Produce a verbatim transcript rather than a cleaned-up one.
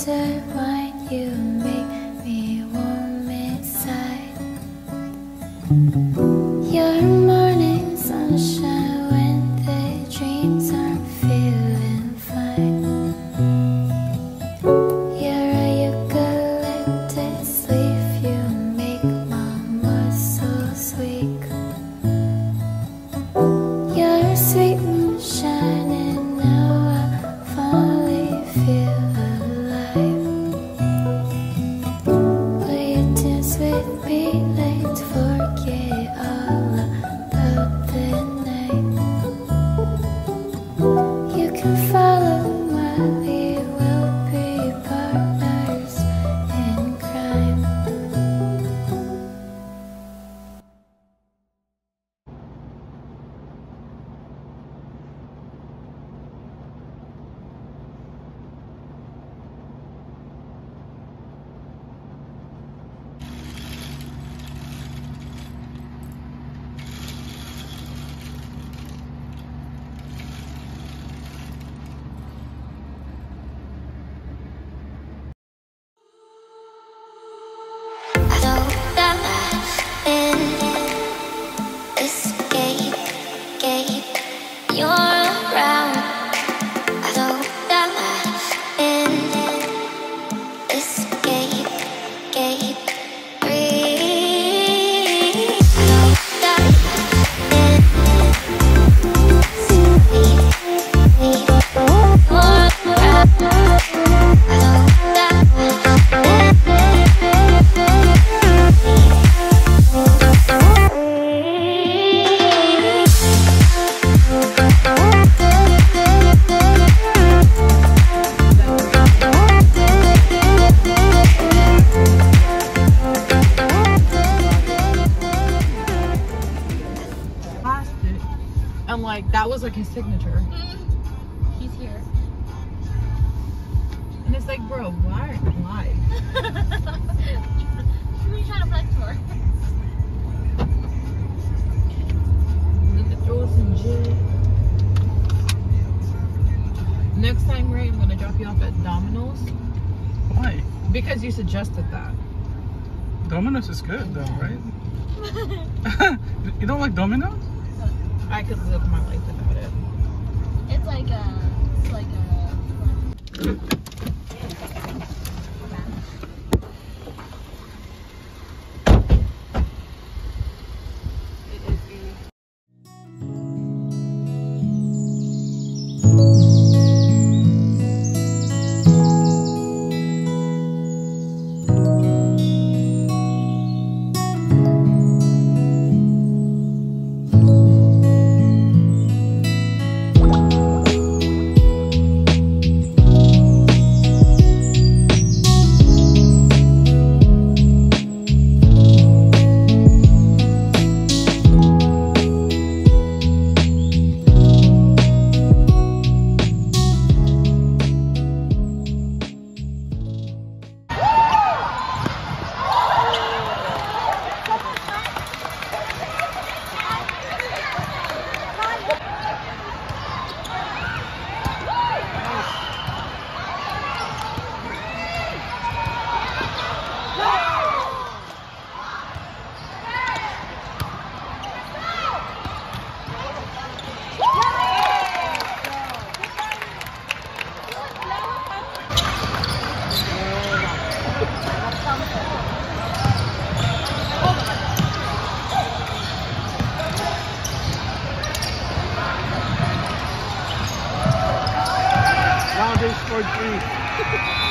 desert wine, you make me warm inside. Your morning sunshine when the dreams aren't feeling fine. You're a eucalyptus leaf, you make my muscles weak. You're sweet moonshine and now I finally feel alive. Will you dance with me? Let's forget all about the night. You can follow my lead, we'll be partners in crime. And like that was like his signature. He's here. And it's like, bro, why? Why? Who are you trying to flex for? Need to throw us in jail. Next time, Ray, I'm gonna drop you off at Domino's. Why? Because you suggested that. Domino's is good though, right? You don't like Domino's? I could live my life without it. It's like a, it's like a. Now they scored three.